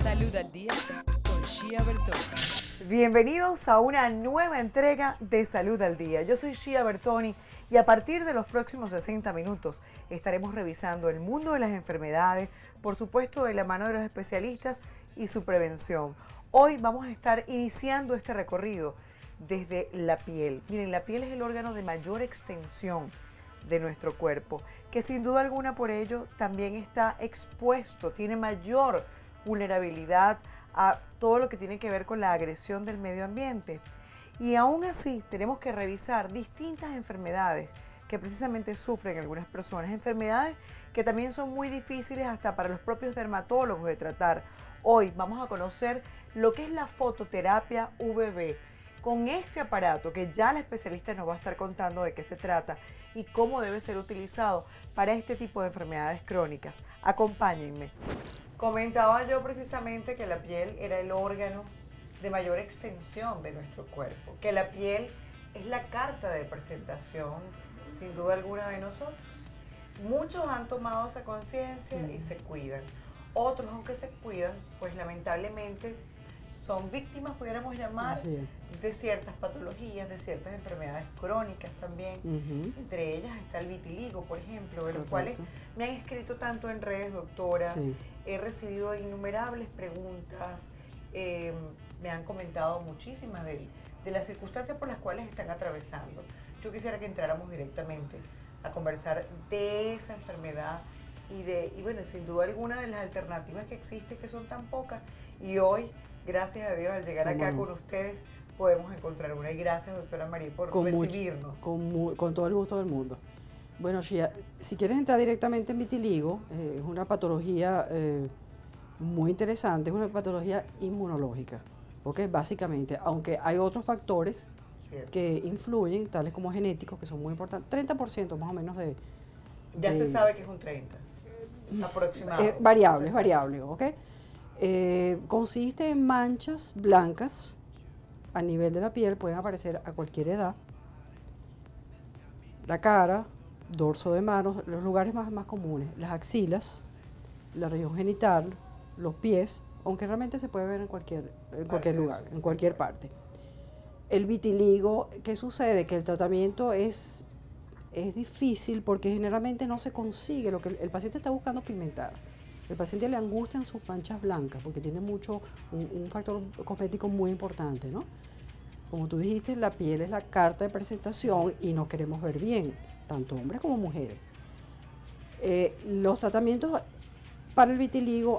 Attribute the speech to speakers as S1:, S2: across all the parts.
S1: Salud al Día con Shia Bertoni.
S2: Bienvenidos a una nueva entrega de Salud al Día. Yo soy Shia Bertoni y a partir de los próximos 60 minutos estaremos revisando el mundo de las enfermedades, por supuesto de la mano de los especialistas y su prevención. Hoy vamos a estar iniciando este recorrido desde la piel. Miren, la piel es el órgano de mayor extensión de nuestro cuerpo, que sin duda alguna por ello también está expuesto, tiene mayor vulnerabilidad a todo lo que tiene que ver con la agresión del medio ambiente. Y aún así tenemos que revisar distintas enfermedades que precisamente sufren algunas personas, enfermedades que también son muy difíciles hasta para los propios dermatólogos de tratar. Hoy vamos a conocer lo que es la fototerapia UVB, con este aparato que ya la especialista nos va a estar contando de qué se trata y cómo debe ser utilizado para este tipo de enfermedades crónicas. Acompáñenme. Comentaba yo precisamente que la piel era el órgano de mayor extensión de nuestro cuerpo, que la piel es la carta de presentación, sin duda alguna, de nosotros. Muchos han tomado esa conciencia y se cuidan. Otros, aunque se cuidan, pues lamentablemente son víctimas, pudiéramos llamar, de ciertas patologías, de ciertas enfermedades crónicas también. Entre ellas está el vitiligo, por ejemplo, de los cuales me han escrito tanto en redes, doctora. He recibido innumerables preguntas, me han comentado muchísimas de las circunstancias por las cuales están atravesando. Yo quisiera que entráramos directamente a conversar de esa enfermedad y bueno, sin duda alguna de las alternativas que existen, que son tan pocas, y hoy, gracias a Dios, al llegar acá con ustedes, podemos encontrar una. Y gracias, doctora María, por recibirnos.
S3: Con todo el gusto del mundo. Bueno, Shia, si quieres entrar directamente en vitiligo, es una patología muy interesante, es una patología inmunológica, ¿ok? Básicamente, aunque hay otros factores que influyen, tales como genéticos, que son muy importantes, 30% más o menos de...
S2: Ya se sabe que es un 30%, aproximado.
S3: Es variable, ¿ok? Consiste en manchas blancas a nivel de la piel, pueden aparecer a cualquier edad. La cara, dorso de manos, los lugares más comunes, las axilas, la región genital, los pies, aunque realmente se puede ver en cualquier lugar, en cualquier parte. El vitiligo, ¿qué sucede? Que el tratamiento es difícil porque generalmente no se consigue, lo que el paciente está buscando pigmentar. El paciente le angustian sus manchas blancas porque tiene un factor cosmético muy importante, ¿no? Como tú dijiste, la piel es la carta de presentación y nos queremos ver bien, tanto hombres como mujeres. Los tratamientos para el vitiligo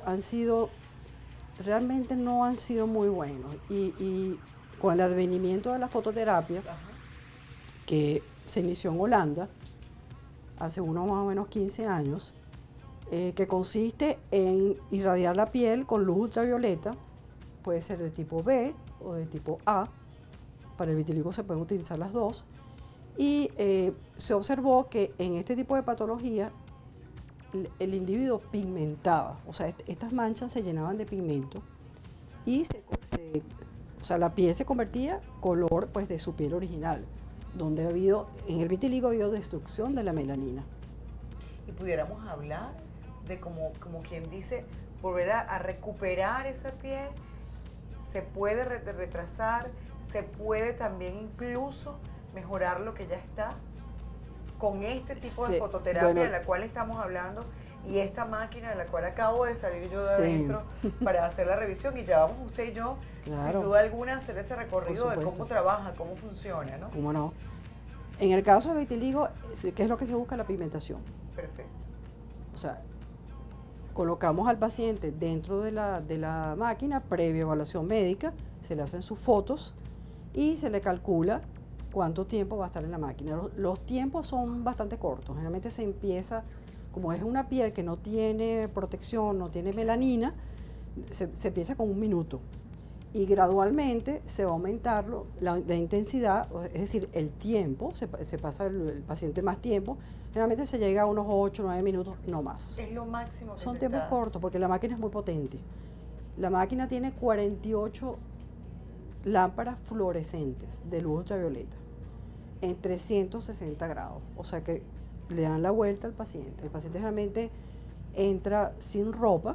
S3: realmente no han sido muy buenos. Y con el advenimiento de la fototerapia, que se inició en Holanda hace unos más o menos 15 años, que consiste en irradiar la piel con luz ultravioleta, puede ser de tipo B o de tipo A. Para el vitiligo se pueden utilizar las dos. Y se observó que en este tipo de patología el individuo pigmentaba, o sea, estas manchas se llenaban de pigmento y la piel se convertía color pues de su piel original, donde en el vitiligo ha habido destrucción de la melanina.
S2: Y pudiéramos hablar de como quien dice, volver a recuperar esa piel, se puede retrasar, se puede también incluso mejorar lo que ya está con este tipo de fototerapia de la cual estamos hablando y esta máquina de la cual acabo de salir yo de adentro para hacer la revisión, y ya vamos usted y yo, sin duda alguna, a hacer ese recorrido de cómo trabaja, cómo funciona, ¿no?
S3: ¿Cómo no? En el caso de vitiligo, ¿qué es lo que se busca? La pigmentación.
S2: Perfecto.
S3: O sea, colocamos al paciente dentro de la máquina, previa evaluación médica, se le hacen sus fotos y se le calcula cuánto tiempo va a estar en la máquina. Los tiempos son bastante cortos. Generalmente se empieza, como es una piel que no tiene protección, no tiene melanina, se empieza con 1 minuto. Y gradualmente se va a aumentar la intensidad, es decir, el tiempo, se pasa el paciente más tiempo. Generalmente se llega a unos 8 o 9 minutos, no más.
S2: Es lo máximo que
S3: son tiempos cortos porque la máquina es muy potente. La máquina tiene 48 lámparas fluorescentes de luz ultravioleta en 360 grados. O sea que le dan la vuelta al paciente. El paciente realmente entra sin ropa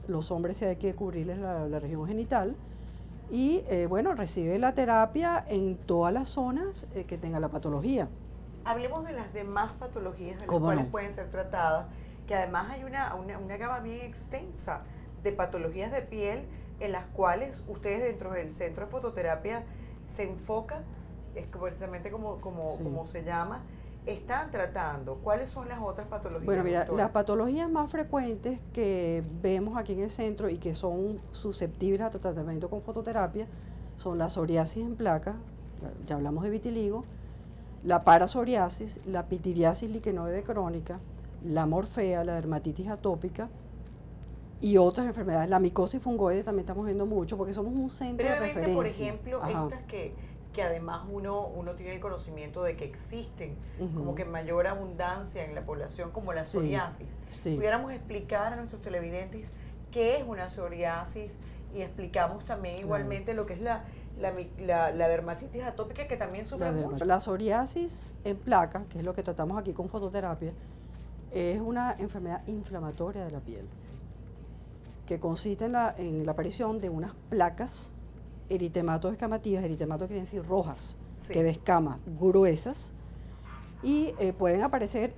S3: los hombres sí hay que cubrirles la región genital. Y bueno, recibe la terapia en todas las zonas que tenga la patología.
S2: Hablemos de las demás patologías de las
S3: ¿Cómo
S2: cuales
S3: no?
S2: pueden ser tratadas, que además hay una gama bien extensa de patologías de piel en las cuales ustedes dentro del centro de fototerapia se enfocan, es precisamente como se llama, están tratando. ¿Cuáles son las otras patologías?
S3: Bueno, mira,
S2: doctora?
S3: las patologías más frecuentes que vemos aquí en el centro y que son susceptibles a tratamiento con fototerapia son la psoriasis en placa, ya hablamos de vitiligo, la parasoriasis, la pitiriasis liquenoide crónica, la morfea, la dermatitis atópica y otras enfermedades. La micosis fungoide también estamos viendo mucho porque somos un centro de
S2: Brevemente,
S3: referencia.
S2: por ejemplo,
S3: Ajá.
S2: estas que además uno tiene el conocimiento de que existen,
S3: Ujú.
S2: como que en mayor abundancia en la población, como la
S3: Sí,
S2: psoriasis.
S3: sí.
S2: Pudiéramos explicar a nuestros televidentes qué es una psoriasis y explicamos también
S3: Claro.
S2: igualmente lo que es la dermatitis atópica, que también sufre mucho.
S3: La psoriasis en placa, que es lo que tratamos aquí con fototerapia, es una enfermedad inflamatoria de la piel que consiste en la aparición de unas placas eritemato-escamativas, eritemato quiere decir rojas,
S2: Sí.
S3: que de escamas gruesas, y pueden aparecer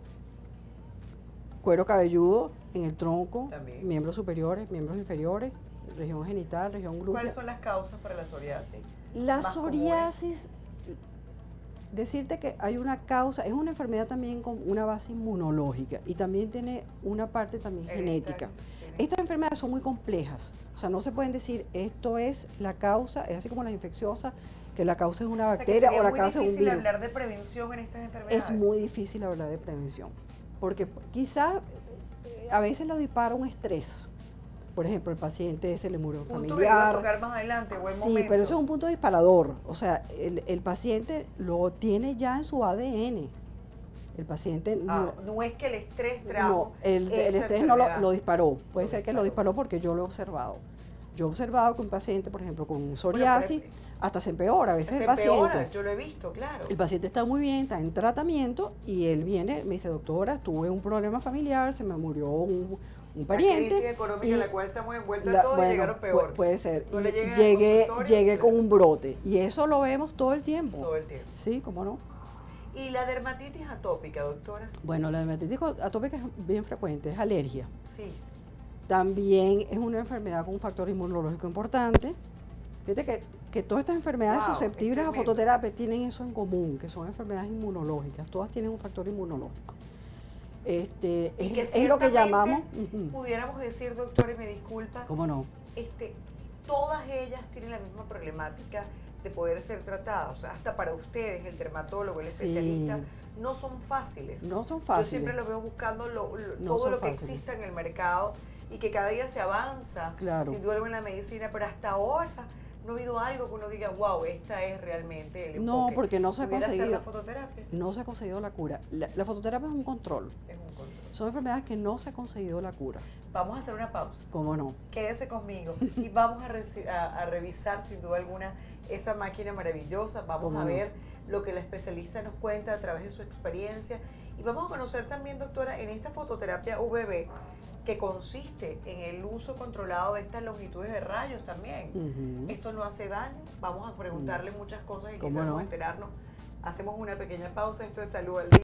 S3: cuero cabelludo en el tronco,
S2: También.
S3: miembros superiores, miembros inferiores, región genital, región glútea.
S2: ¿Cuáles son las causas para la psoriasis?
S3: La
S2: más
S3: psoriasis, decirte que hay una causa, es una enfermedad también con una base inmunológica y también tiene una parte también genética. Estas enfermedades son muy complejas, o sea, no se pueden decir esto es la causa, es así como las infecciosas, que la causa es una bacteria o la causa es un
S2: Es muy difícil
S3: virus.
S2: hablar de prevención en estas enfermedades.
S3: Es muy difícil hablar de prevención, porque quizás a veces lo dispara un estrés. Por ejemplo, el paciente se le murió un
S2: Punto que iba a
S3: familiar.
S2: tocar más adelante, buen
S3: Sí,
S2: momento.
S3: pero eso es un punto disparador. O sea, el paciente lo tiene ya en su ADN. El paciente
S2: no es que el estrés trajo
S3: el
S2: esta
S3: estrés no
S2: enfermedad.
S3: lo disparó. Puede
S2: Lo
S3: ser que lo
S2: disparó.
S3: disparó porque yo lo he observado. Yo he observado que un paciente, por ejemplo, con psoriasis, hasta se empeora a veces
S2: Se
S3: el paciente.
S2: empeora, yo lo he visto, claro.
S3: El paciente está muy bien, está en tratamiento y él viene, me dice, doctora, tuve un problema familiar, se me murió un pariente.
S2: La crisis económica
S3: y
S2: en la cual estamos envueltas todos
S3: bueno,
S2: llegaron peor.
S3: puede ser.
S2: No le
S3: Y
S2: llegan al
S3: llegué
S2: consultorio,
S3: con un brote y eso lo vemos todo el tiempo.
S2: todo el tiempo.
S3: Sí, ¿cómo no?
S2: ¿Y la dermatitis atópica, doctora?
S3: Bueno, la dermatitis atópica es bien frecuente, es alergia.
S2: Sí.
S3: También es una enfermedad con un factor inmunológico importante. Fíjate que todas estas enfermedades
S2: Wow,
S3: susceptibles
S2: es
S3: a
S2: tremendo.
S3: fototerapia tienen eso en común, que son enfermedades inmunológicas, todas tienen un factor inmunológico.
S2: Y que
S3: Es lo que
S2: ciertamente
S3: llamamos...
S2: pudiéramos decir, doctora, y me disculpa,
S3: ¿Cómo no?
S2: todas ellas tienen la misma problemática de poder ser tratadas. O sea, hasta para ustedes, el dermatólogo, el
S3: Sí.
S2: especialista, no son fáciles.
S3: No son
S2: Yo
S3: fáciles.
S2: siempre los veo buscando
S3: No
S2: todo
S3: son
S2: lo que
S3: fáciles.
S2: exista en el mercado y que cada día se avanza,
S3: Claro.
S2: sin duda alguna, en la medicina, pero hasta ahora no ha habido algo que uno diga, wow, esta es realmente el enfoque.
S3: No, porque no se ha
S2: ¿Pudiera ser
S3: conseguido.
S2: la fototerapia?
S3: No se ha conseguido la cura. La fototerapia es un control.
S2: Es un control.
S3: Son enfermedades que no se ha conseguido la cura.
S2: Vamos a hacer una pausa.
S3: ¿Cómo no?
S2: Quédese conmigo y vamos a revisar sin duda alguna esa máquina maravillosa. Vamos
S3: ¿Cómo
S2: a
S3: no?
S2: ver lo que la especialista nos cuenta a través de su experiencia y vamos a conocer también, doctora, en esta fototerapia UVB, que consiste en el uso controlado de estas longitudes de rayos también.
S3: Ujú.
S2: Esto no hace daño. Vamos a preguntarle muchas cosas y
S3: ¿Cómo
S2: quizás
S3: no?
S2: enterarnos. Hacemos una pequeña pausa. Esto es Salud al Día.